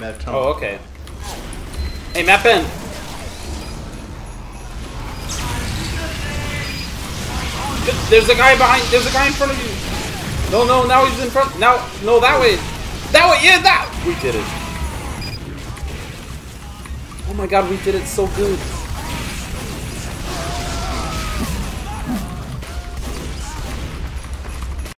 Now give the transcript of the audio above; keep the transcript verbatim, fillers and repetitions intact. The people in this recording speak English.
map time. Oh, okay. Hey, map in. There's a guy behind. There's a guy in front of you. No, no. Now he's in front. Now, no, that way. That way. Yeah, that. We did it. Oh my God, we did it so good.